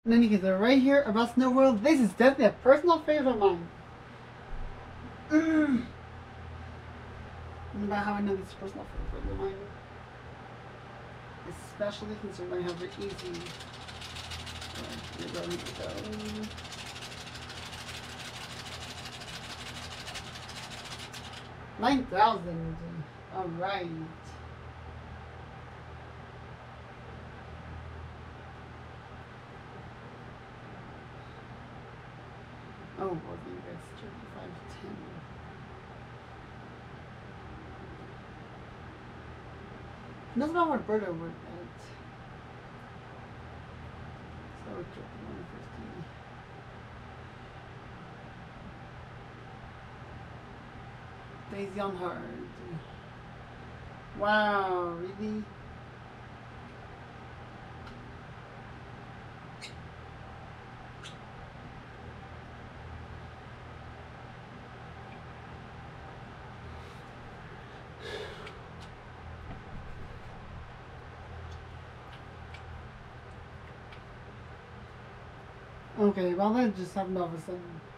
In any case, right here about Snow World, this is definitely a personal favorite of mine. About how I know this is a personal favorite of mine. Especially considering how very easy. Here we go. 9,000. Alright. Oh, well, you guys 3510. That's not what Roberto would at. So 150. Daisy on hard. Wow, really? Okay, well that just happened all of a sudden.